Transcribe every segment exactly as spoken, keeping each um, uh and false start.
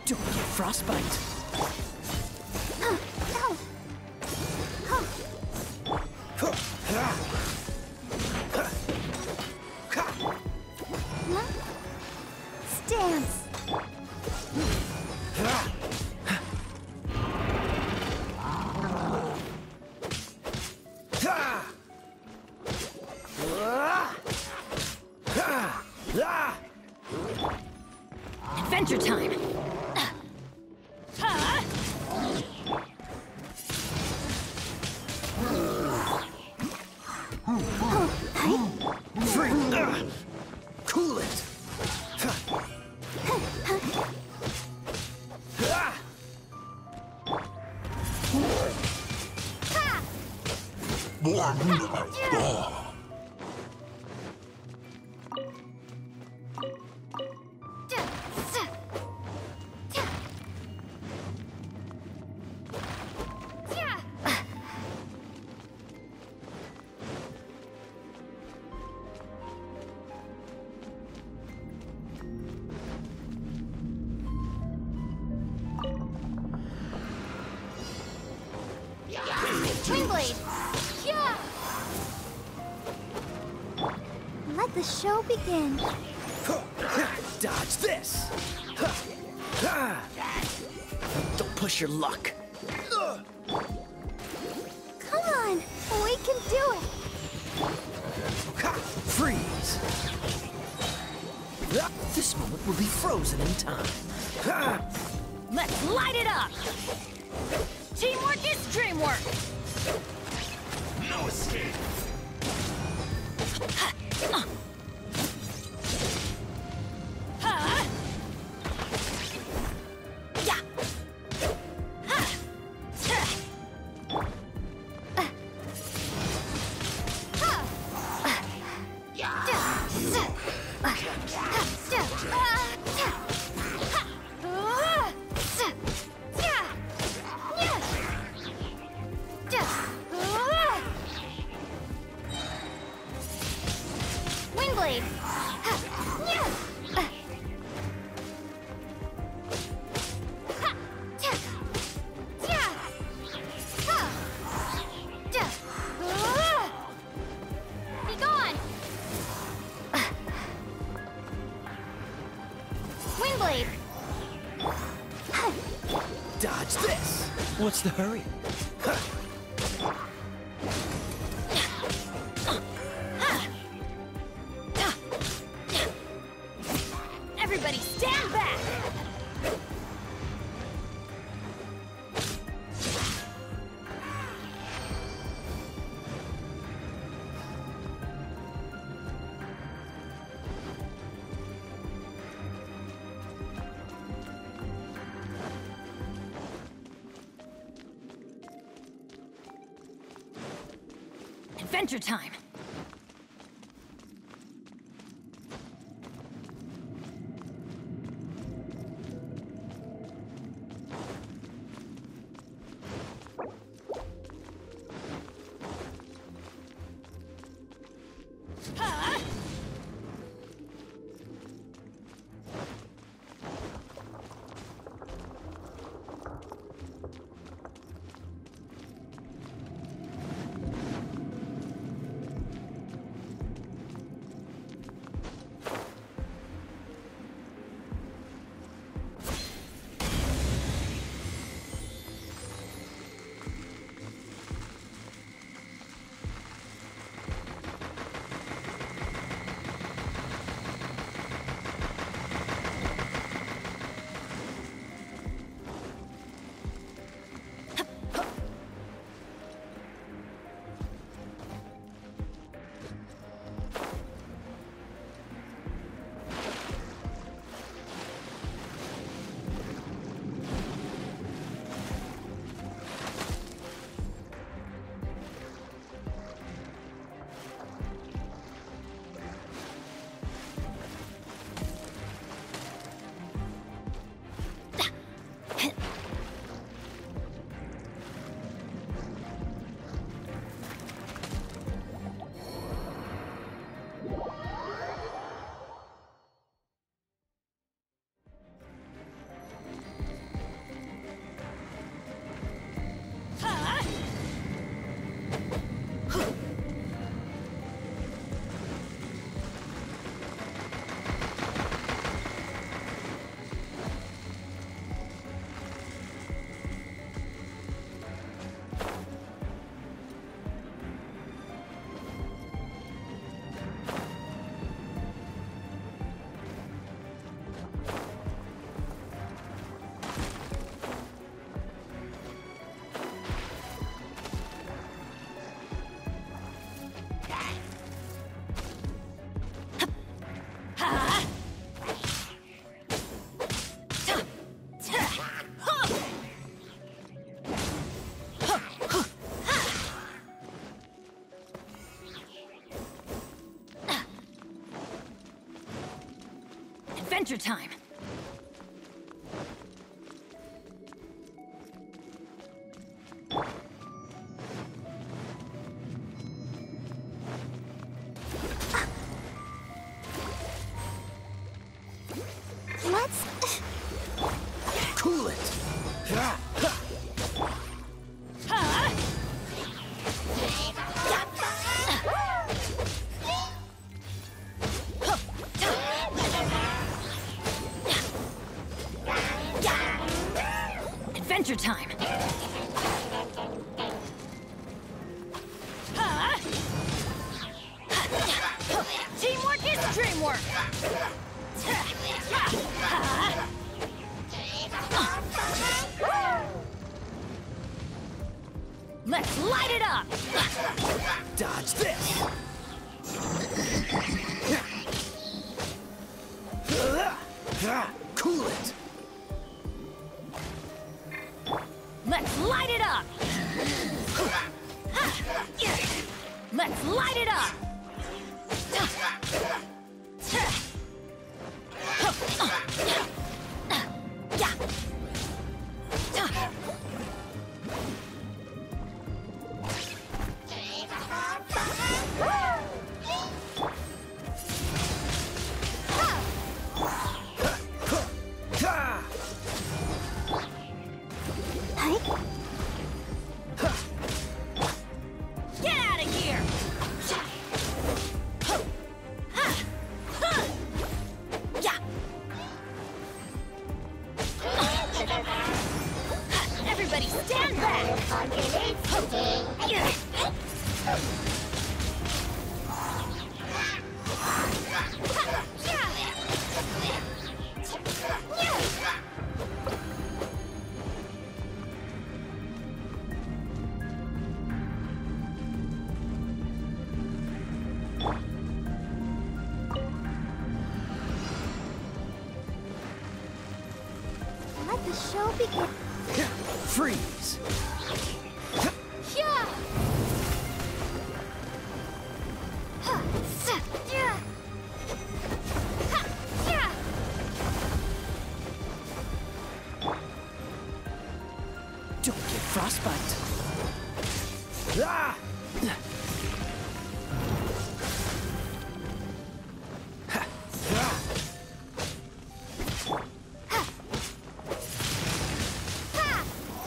Don't get frostbite. Huh, no. Huh. Huh? Stance. Adventure time! Free! Uh, cool it! Windblade! Yeah! Let the show begin. Dodge this! Don't push your luck. Come on, we can do it. Freeze! This moment will be frozen in time. Let's light it up! Teamwork is dreamwork! No escape! Windblade! Be gone! Windblade! Dodge this! What's the hurry? Everybody stand back! Adventure time! Adventure time! Let's... Cool it! Ha, ha. Huh? Adventure time! Huh? Teamwork is dreamwork! Let's light it up! Dodge this! Cool it! Let's light it up! Let's light it up! Get out of here! Everybody stand back! Let the show begin. Freeze! Yeah! Ha! S- Yeah! Ha! Yeah! Don't get frostbite! Ah! Ha! Ah! Ha!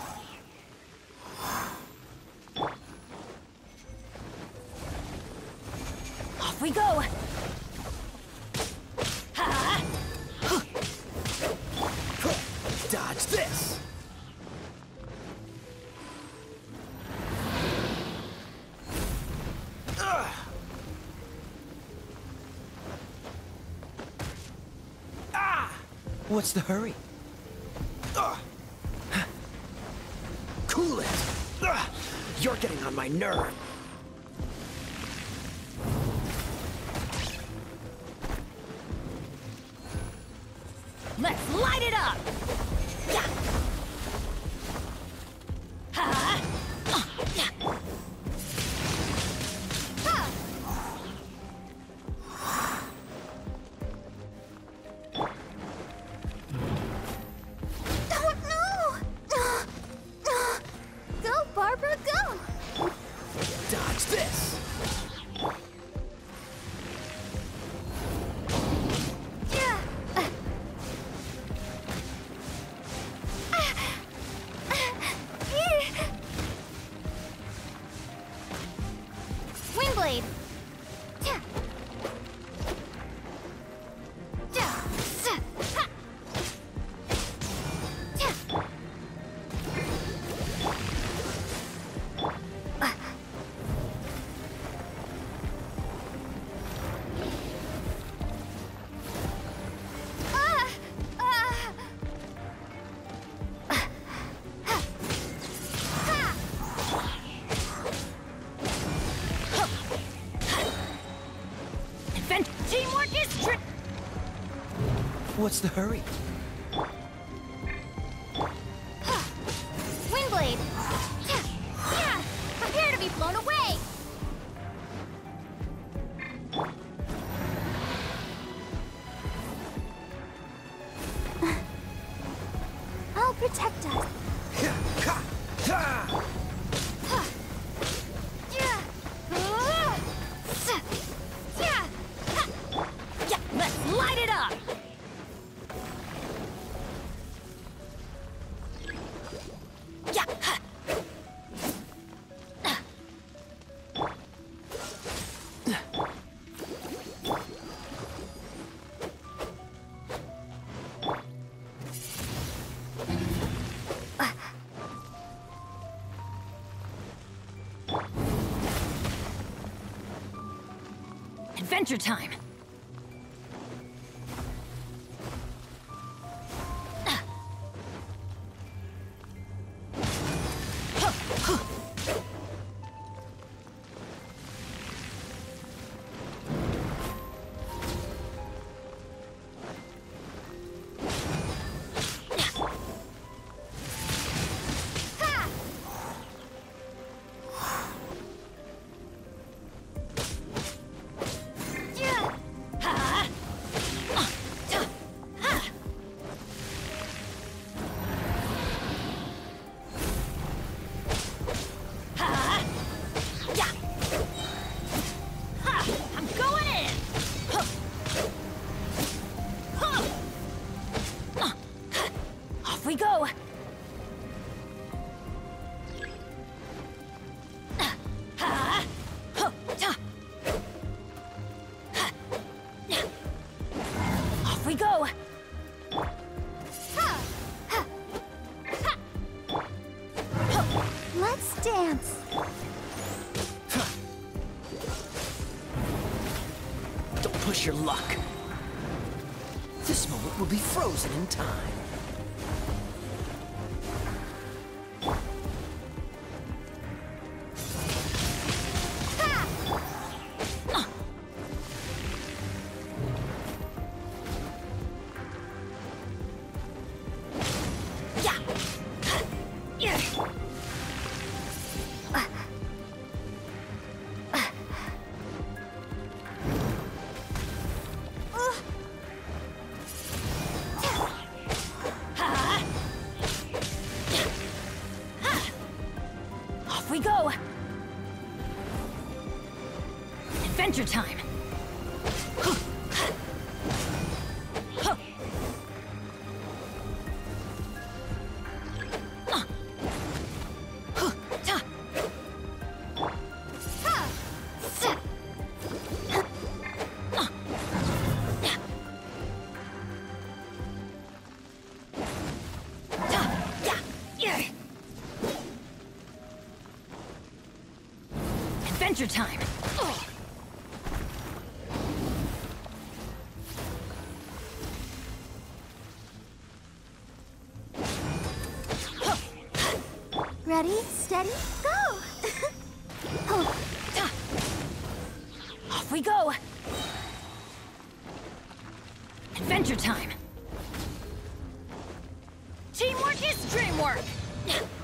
Off we go! Ha! Dodge this! Ugh. Ah! What's the hurry? Ugh. Cool it! Ugh. You're getting on my nerve! Let's light it up! Yeah. Ha! Uh, yeah. Ha! Oh no! Go, Barbara, go! Dodge this! Yeah! Windblade! Yeah. Yeah. S- ha. Yeah. Ah! Ah! Ha! Advent teamwork is dri- What's the hurry? Ha! Windblade! Yeah! Yeah! Prepare to be blown away! protect us. Ha! Ha! Ha! Yeah. Uh, yeah. Yeah, let's light it up! Yeah. Ha. Adventure time! We go! Off we go! Let's dance. Don't push your luck. This moment will be frozen in time. We go! Adventure time! Adventure time! Ugh. Ready, steady, go! Oh. Off we go! Adventure time! Teamwork is dreamwork!